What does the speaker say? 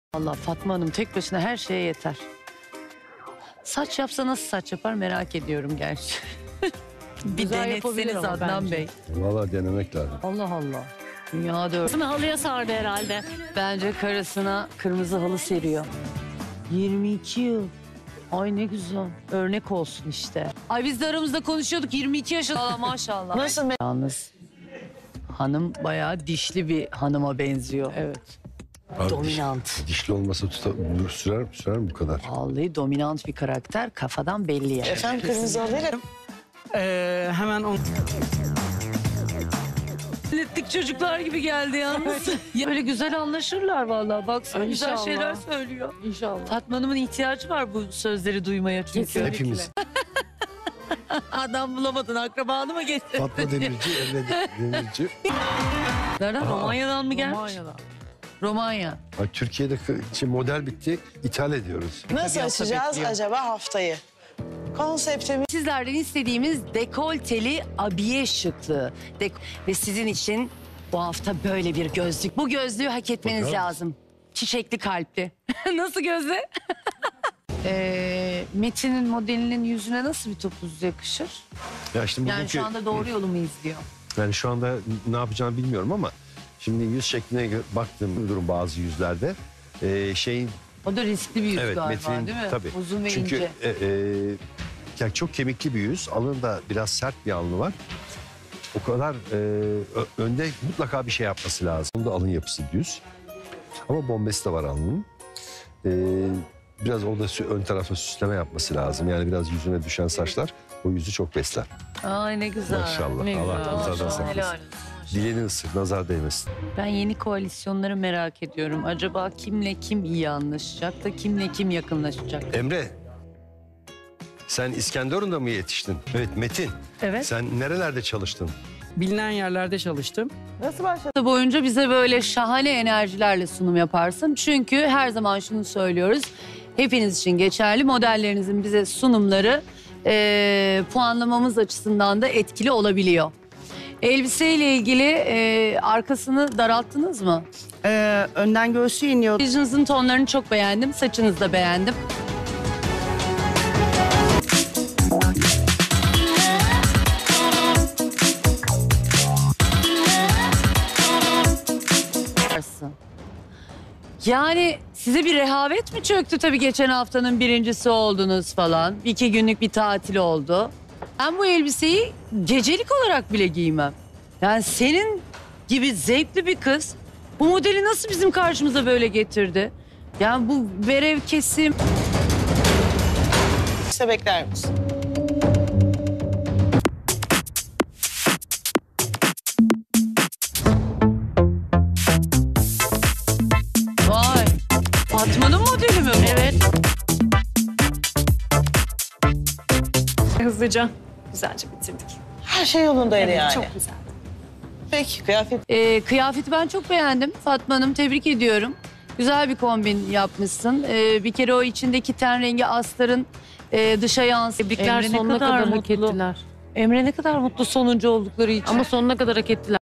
Allah Fatma Hanım tek başına her şeye yeter. Saç yapsa nasıl saç yapar merak ediyorum gerçi. Bir Güzel denetseniz yapabilir ama Adnan bence. Bey. Vallahi denemek lazım. Allah Allah. Dünyada öyle. Kızını halıya sardı herhalde. Bence karısına kırmızı halı seriyor. 22 yıl. Ay ne güzel. Örnek olsun işte. Ay biz de aramızda konuşuyorduk. 22 yaşında. Allah maşallah. Nasıl? Yalnız hanım bayağı dişli bir hanıma benziyor. Evet. Abi, Dominant. Dişli olmasa sürer mi bu kadar? Vallahi dominant bir karakter. Kafadan belli yani. Efendim kırmızı alıyla Hemen on... Ettik çocuklar gibi geldi yalnız. Ya böyle güzel anlaşırlar vallahi. Baksana güzel İnşallah. şeyler söylüyor. İnşallah. Fatma Hanım'ın ihtiyacı var bu sözleri duymaya çünkü. Kesinlikle. Hepimiz. Adam bulamadın akrabanı mı getirdin? Fatma Demirci, Emre Demirci. Nereden? Romanya'dan mı gelmiş? Romanya'da. Romanya. Ay, Türkiye'de model bitti, ithal ediyoruz. nasıl hafta açacağız bekliyor. acaba haftayı? Konseptimiz Sizlerden istediğimiz dekolteli abiye şıklığı. Ve sizin için bu hafta böyle bir gözlük. Bu gözlüğü hak etmeniz Bakar lazım. Çiçekli kalpli. Nasıl gözle? Metin'in modelinin yüzüne nasıl bir topuz yakışır? Ya şimdi Yani şu anda doğru yolu mu izliyor? Yani şu anda ne yapacağımı bilmiyorum ama şimdi yüz şekline baktığım durum bazı yüzlerde şeyin O da riskli bir yüz evet galiba Metin'in değil mi? tabii. Uzun ve Çünkü ince. yani çok kemikli bir yüz, alnında biraz sert bir alnı var. O kadar önde mutlaka bir şey yapması lazım. Bunda alın yapısı düz. Ama bombesi de var alnının. Biraz orada ön tarafa süsleme yapması lazım. Yani biraz yüzüne düşen saçlar o yüzü çok besler. Ay ne güzel. Maşallah. ne Allah güzel. nazardan Maşallah, helal saklasın. olsun. Dilini ısır, nazar değmesin. Ben yeni koalisyonları merak ediyorum. Acaba kimle kim iyi anlaşacak da kimle kim yakınlaşacak? Emre, sen İskenderun'da mı yetiştin? Evet, Metin. Evet. Sen nerelerde çalıştın? Bilinen yerlerde çalıştım. nasıl başladı? Hafta boyunca bize böyle şahane enerjilerle sunum yaparsın. Çünkü her zaman şunu söylüyoruz. Hepiniz için geçerli. Modellerinizin bize sunumları puanlamamız açısından da etkili olabiliyor. Elbiseyle ilgili arkasını daralttınız mı? Önden göğsü iniyor. Saçınızın tonlarını çok beğendim. Saçınızı da beğendim. Yani size bir rehavet mi çöktü tabii geçen haftanın birincisi oldunuz falan. 2 günlük bir tatil oldu. Ben bu elbiseyi gecelik olarak bile giymem. Yani senin gibi zevkli bir kız bu modeli nasıl bizim karşımıza böyle getirdi? Yani bu verev kesim... İşte bekler misin? Vay. Fatma'nın modeli mi bu? Evet. Hızlıca güzelce bitirdik. Her şey yolundaydı yani. Çok güzel. Peki kıyafet Kıyafeti ben çok beğendim. Fatma Hanım tebrik ediyorum. Güzel bir kombin yapmışsın. Bir kere o içindeki ten rengi astarın dışa yansıyor. Tebrikler, sonuna kadar hak ettiler. Emre ne kadar mutlu sonuncu oldukları için. Ama sonuna kadar hak ettiler.